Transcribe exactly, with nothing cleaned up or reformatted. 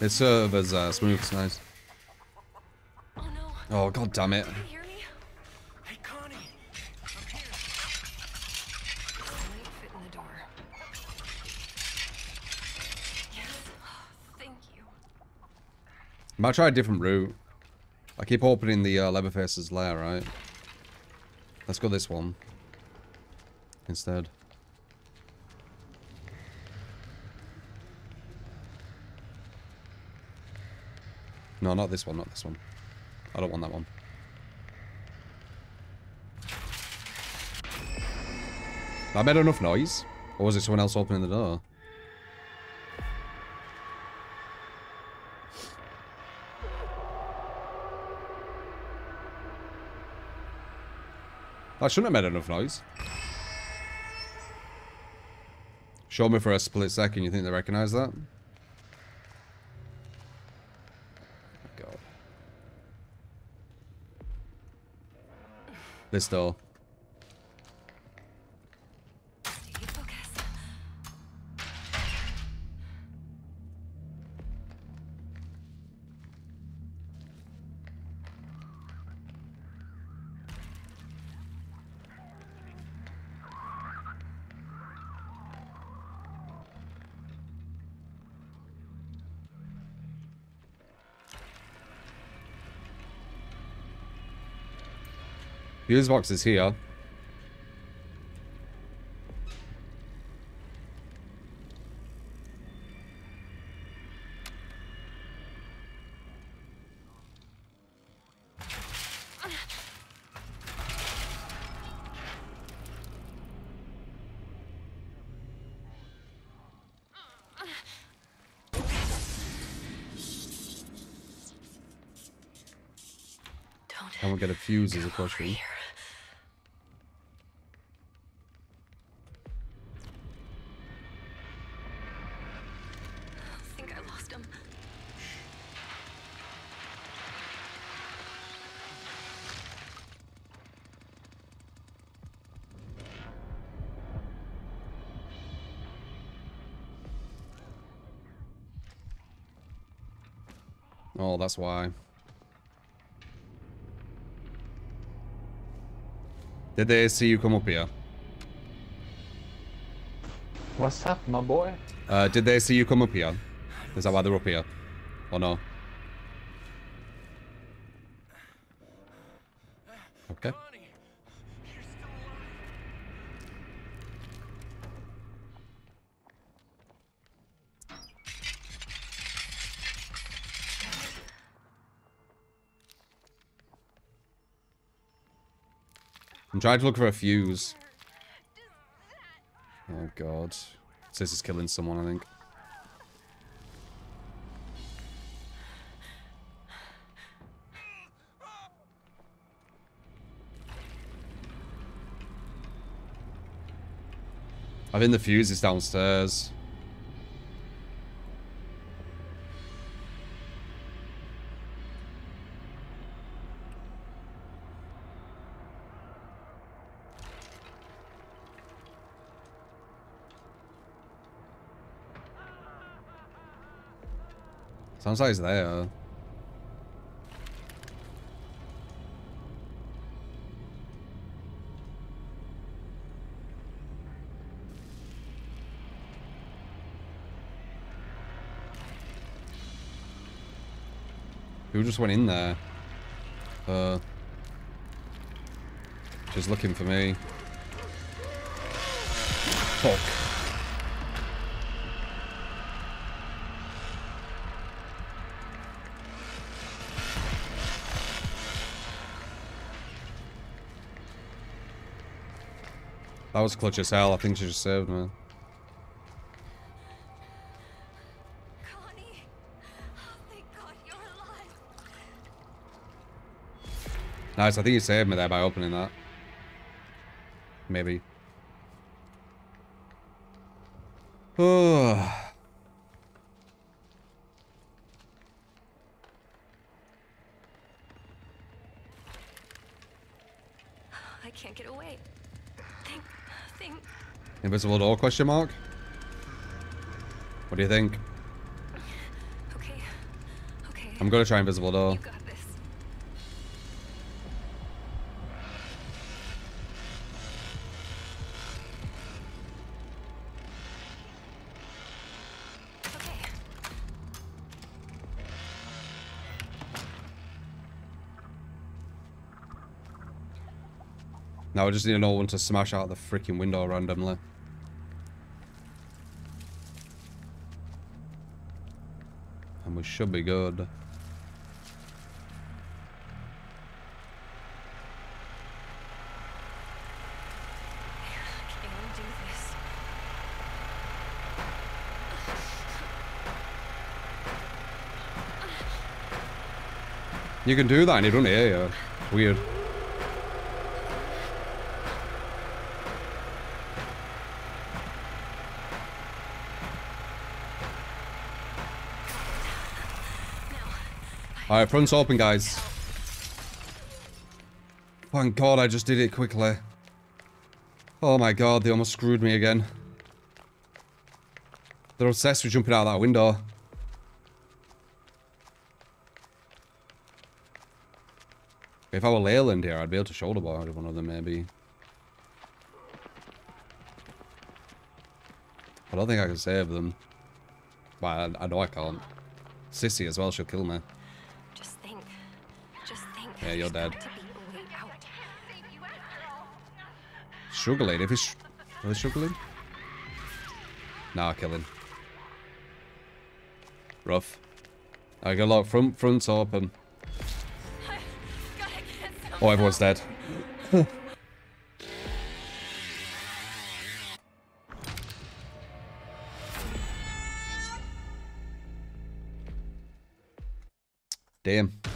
It's serve as uh, smooth. It's nice. Oh no. Oh god damn it. Can you hear me? Hey, Connie. I'm here. Might fit in the door. Yes. Thank you. Might try a different route. I keep opening the uh, Leatherface's lair, right? Let's go this one instead. No, not this one, not this one. I don't want that one. I made enough noise? Or was it someone else opening the door? I shouldn't have made enough noise. Show me for a split second, you think they recognize that? God. This door. Stay focused. Fuse box is here. Don't. I won't get a fuse as a Come over question. here. I think I lost him. Oh, that's why. Did they see you come up here? What's up, my boy? Uh, did they see you come up here? Is that why they're up here? Or no? Okay. Connie, you're still alive. I'm trying to look for a fuse. Oh god. This is killing someone, I think. I think the fuse is downstairs. Sounds like it's there. Who just went in there? Uh, just looking for me. Fuck. That was clutch as hell. I think she just saved me. Connie. Oh, thank God you're alive. Nice. I think you saved me there by opening that. Maybe. Oh. I can't get away. Think, think. Invisible door question mark? What do you think? Okay, I'm gonna try invisible door. You got this. Okay. Now I just need to know when to smash out the freaking window randomly. And we should be good. I can't do this. You can do that and he don't hear you. Weird. Alright, front's open, guys. Thank God I just did it quickly. Oh my God, they almost screwed me again. They're obsessed with jumping out that window. If I were Leyland here, I'd be able to shoulder bar one of them, maybe. I don't think I can save them. But I, I know I can't. Sissy as well, she'll kill me. Just think. Just think. Yeah, you're There's dead. got to be a way out. Struggling, if he's... Are they struggling? Nah, kill him. Rough. I got a lot. Front, front's open. Gotta get some. Oh, everyone's dead. Damn.